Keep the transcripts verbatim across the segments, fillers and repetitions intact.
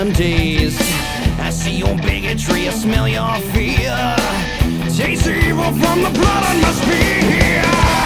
them days. I see your bigotry, I smell your fear. Taste the evil from the blood on your spear.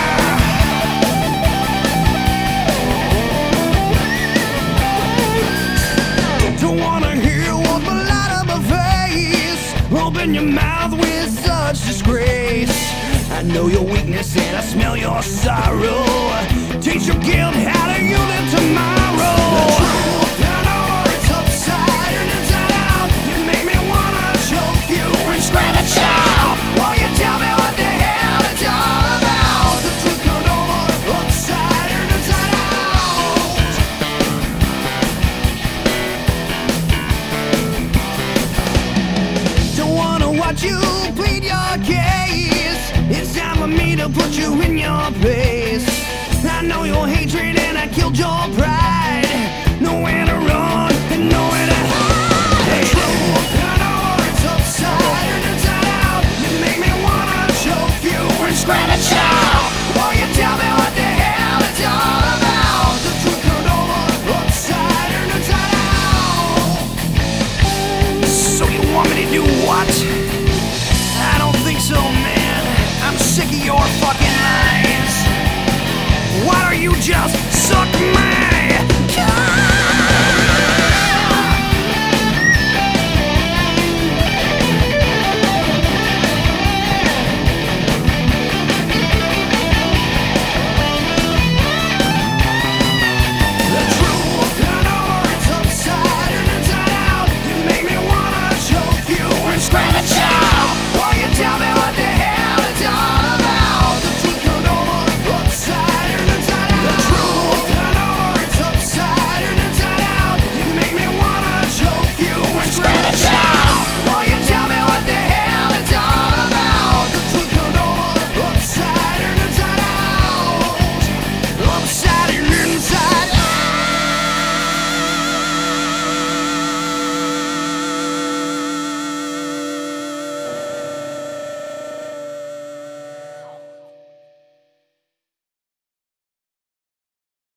Don't wanna hear what the light of my face. Open your mouth with such disgrace. I know your weakness and I smell your sorrow. Teach your guilt how to you live tomorrow. I know it's upside and inside out. You make me wanna choke you and scratch it out. While you tell me what the hell it's all about. The truth turned over upside and inside out. Don't wanna watch you plead your case. It's time for me to put you in your place. I know your hatred and I killed your pride. Nowhere to run.